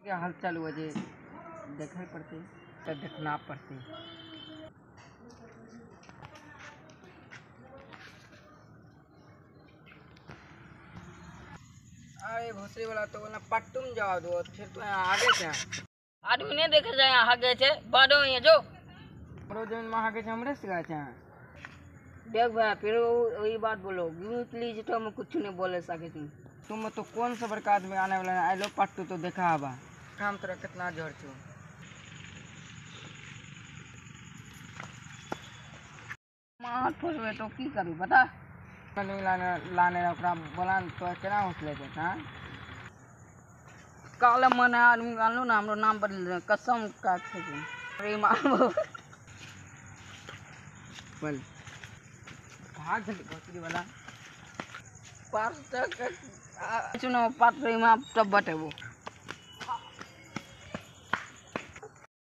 क्या हाल चाल हुआ जे देखना पड़ते तो देखना पड़ते। अरे भोसड़ी वाला तो बोला पट्टुम जवाब दो फिर तो यहाँ आगे क्या आदमी नहीं देखे जाए आगे छे बाडो ये जो बड़ो जमीन में आगे हमरे सिखा छे। देख भाई फिर वही बात बोलो प्लीज तो मैं कुछ नहीं बोले सके तुम तो कौन सा बड़का आदमी आने वाला है आई लो पट्टू तो देखा हवा काम तेरा कितना जोर छो मार फसवे तो की करूं बता नहीं लाने ओकरा बोला तो केना उछले थे हां काले मन आदमी गालो ना हमरो नाम बदल कसम का अरे मार बोल भाग जल्दी भोसड़ी वाला पास तक चुनाव पात्र में तब बटेबो।